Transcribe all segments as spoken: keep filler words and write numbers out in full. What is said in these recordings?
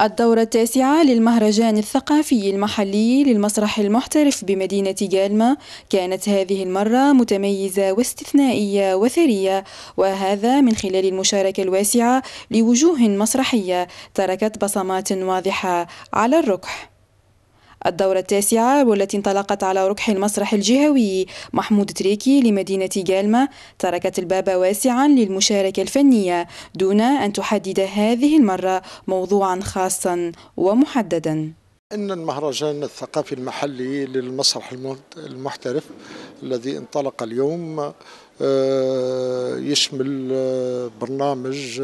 الدورة التاسعة للمهرجان الثقافي المحلي للمسرح المحترف بمدينة جالمة كانت هذه المرة متميزة واستثنائية وثرية، وهذا من خلال المشاركة الواسعة لوجوه مسرحية تركت بصمات واضحة على الركح. الدورة التاسعة والتي انطلقت على ركح المسرح الجهوي محمود تريكي لمدينة جالمة تركت الباب واسعا للمشاركة الفنية دون أن تحدد هذه المرة موضوعا خاصا ومحددا. إن المهرجان الثقافي المحلي للمسرح المحترف الذي انطلق اليوم يشمل برنامج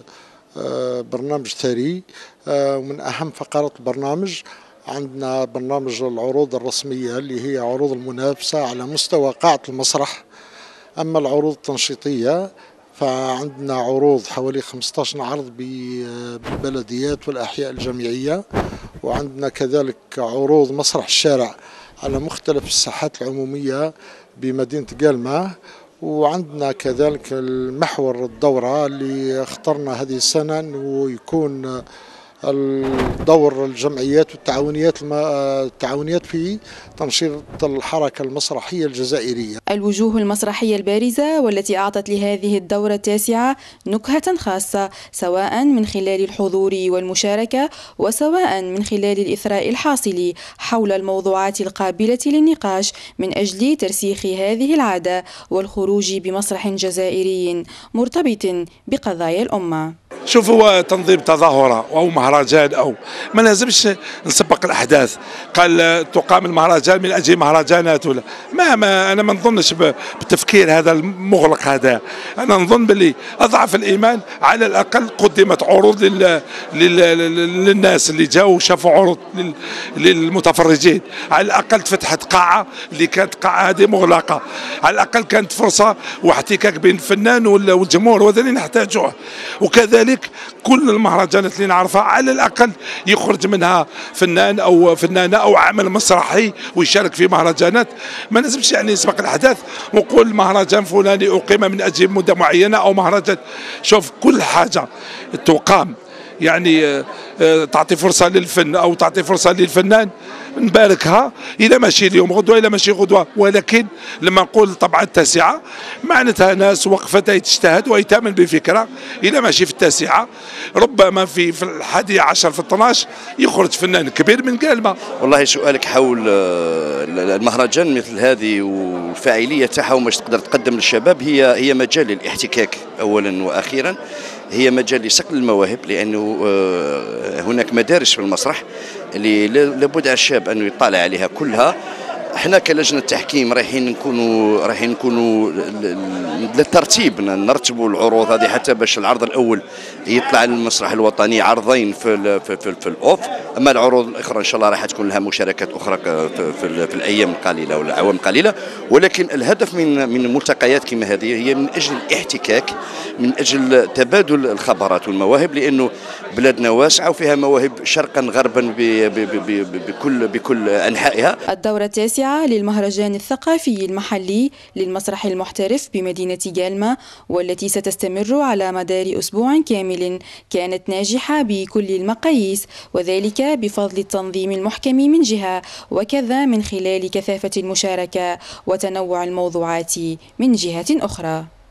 برنامج ثري، ومن أهم فقرات البرنامج عندنا برنامج العروض الرسمية اللي هي عروض المنافسة على مستوى قاعة المسرح. أما العروض التنشيطية فعندنا عروض حوالي خمسة عشر عرض بالبلديات والأحياء الجامعية، وعندنا كذلك عروض مسرح الشارع على مختلف الساحات العمومية بمدينة جالمة، وعندنا كذلك المحور الدورة اللي اخترنا هذه السنة أنه يكون الدور الجمعيات والتعاونيات التعاونيات في تنشيط الحركة المسرحية الجزائرية. الوجوه المسرحية البارزة والتي أعطت لهذه الدورة التاسعة نكهة خاصة، سواء من خلال الحضور والمشاركة وسواء من خلال الإثراء الحاصل حول الموضوعات القابلة للنقاش من أجل ترسيخ هذه العادة والخروج بمسرح جزائري مرتبط بقضايا الأمة. شوف، هو تنظيم تظاهرة أو مهرجان أو ما لازمش نسبق الأحداث. قال تقام المهرجان من أجل مهرجانات ولا ما, ما أنا ما نظنش بالتفكير هذا المغلق هذا. أنا نظن باللي أضعف الإيمان على الأقل قدمت عروض لل... لل... للناس اللي جاوا وشافوا عروض لل... للمتفرجين. على الأقل فتحت قاعة اللي كانت قاعة هذه مغلقة، على الأقل كانت فرصة واحتكاك بين الفنان والجمهور، وهذا اللي نحتاجوه. وكذلك كل المهرجانات اللي نعرفها على الأقل يخرج منها فنان أو فنانة أو عمل مسرحي ويشارك في مهرجانات. ما لازمش يعني يسبق الأحداث وقول مهرجان فلاني أقيم من أجل مدة معينة أو مهرجان. شوف، كل حاجة تقام يعني تعطي فرصة للفن أو تعطي فرصة للفنان نباركها، إذا ماشي اليوم غدوة، إذا ماشي غدوة. ولكن لما نقول طبعا التاسعة معناتها ناس وقفت تجتهد ويتامن بفكرة، إذا ماشي في التاسعة ربما في في الحادية عشر في اثناش يخرج فنان كبير من جالمة. والله سؤالك حول المهرجان مثل هذه والفاعلية تاعها وماش تقدر تقدم للشباب، هي هي مجال للاحتكاك أولا وأخيرا، هي مجال لصقل المواهب، لأنه هناك مدارس في المسرح اللي لابد على الشاب أنه يطالع عليها كلها. احنا كلجنة تحكيم رايحين نكونوا رايحين نكونوا للترتيب، نرتبوا العروض هذه حتى باش العرض الاول يطلع للمسرح الوطني عرضين في ال في, في, في الاوف. اما العروض الاخرى ان شاء الله راح تكون لها مشاركات اخرى في, في, في الايام القليله ولا الاعوام القليله. ولكن الهدف من من ملتقيات كما هذه هي من اجل الاحتكاك، من اجل تبادل الخبرات والمواهب، لانه بلادنا واسعه وفيها مواهب شرقا غربا بكل بكل انحائها. الدوره التاسعة للمهرجان الثقافي المحلي للمسرح المحترف بمدينة جالمة والتي ستستمر على مدار أسبوع كامل كانت ناجحة بكل المقاييس، وذلك بفضل التنظيم المحكم من جهة، وكذا من خلال كثافة المشاركة وتنوع الموضوعات من جهة أخرى.